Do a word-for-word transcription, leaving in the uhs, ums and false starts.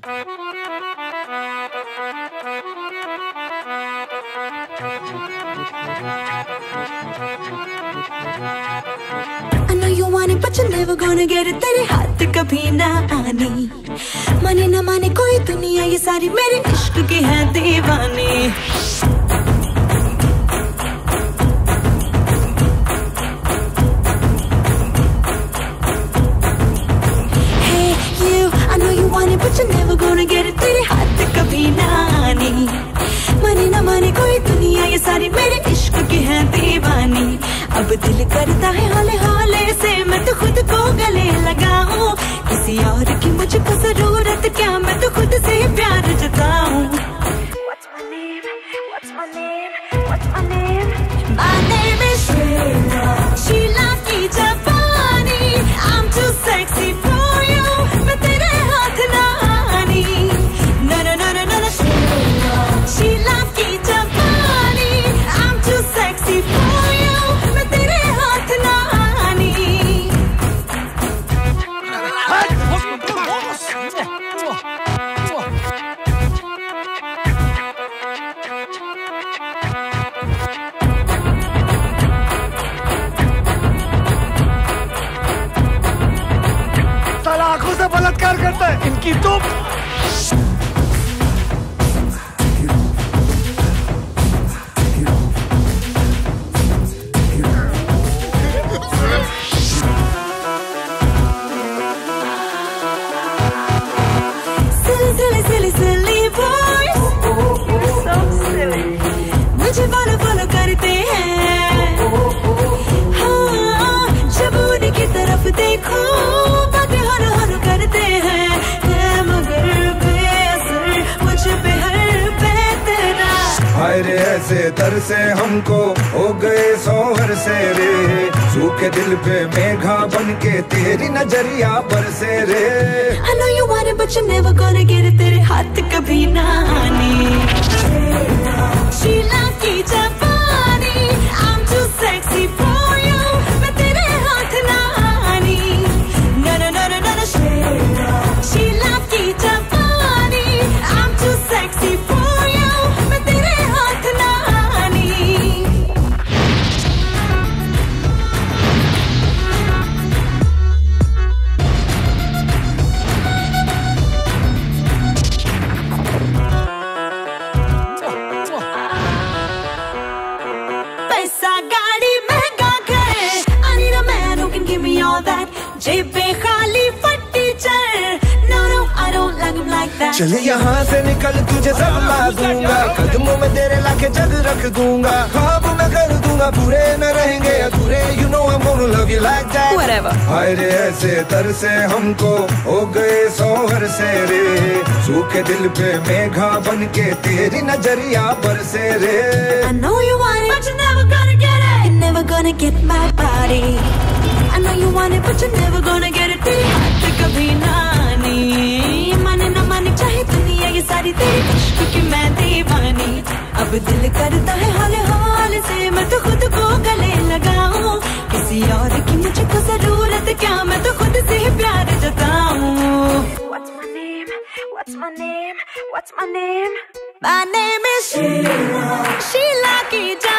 I know you want it, but you're never gonna get it. तेरे हाथ कभी ना आनी, माने ना माने कोई दुनिया ये सारी मेरे इश्क की है दीवानी। Hey you, I know you want it, but you're never gonna get it. तेरे हाथ कभी ना आनी, माने ना माने कोई दुनिया ये सारी मेरे इश्क की है दीवानी। अब दिल करता है हौले हौले से मैं तो खुद को गले लगाऊं, किसी और की मुझको जरूरत क्या, मैं तो खुद से प्यार जताऊं। What's my name? What's my name? What's my name? My name is Sheila, Sheila की जापानी। I'm too sexy for you, मैं तेरे हाथ ना आनी। No no no no no no Sheila, Sheila की जापानी। I'm too sexy for you, मैं तेरे हाथ ना आनी। साला आंखों से बलात्कार करता है इनकी तो। Silly, silly, silly boys, so silly, मुझे फॉलो फॉलो करते हैं। हाँ, जब उनकी तरफ देखो बातें हर हर करते हैं, है मगर बेअसर मुझ पे हर बेतरा। हाय रे ऐसे दर से हमको हो गए सोहर से रे, सूखे दिल पे मेघा बन के तेरी नजरिया बरसे रे। I know you want it, but you're never gonna get it. तेरे हाथ कभी ना आनी। शीला की जापानी। I'm too sexy for you, मैं तेरे हाथ ना आनी। No no no no no no Sheila, Sheila की जापानी। I'm too sexy for you, मैं तेरे हाथ ना आनी। पैसा गाड़ी महंगा घर, I need a man who can give me all that। जेबें खाली फटी चल, no no I don't like him like that। चल यहाँ से निकल तुझे सब ला दूंगा, कदमों में तेरे लाके जग रख दूंगा, ख्वाब मैं कर दूंगा पूरे न रहेंगे अधूरे। You know I'm gonna love you like that। Whatever। हाय रे ऐसे दर से हमको हो गए सोहर से रे, सूखे दिल पे मेघा बन के तेरी नजरिया बरसे रे। I know you want it, but you're never gonna get it। You're never gonna get my body। I know you want it, but you're never gonna get it। तेरे हाथ कभी ना आनी, माने ना माने चाहे दुनिया ये सारी तेरी इश्क की मैं दीवानी। अब दिल करता है हौले हौले से मैं तो खुद को गले लगाऊं, किसी और की मुझको जरूरत क्या, मैं तो खुद से ही प्यार जताऊं। What's my name? What's my name? What's my name? My name is Sheila, Sheila की जान।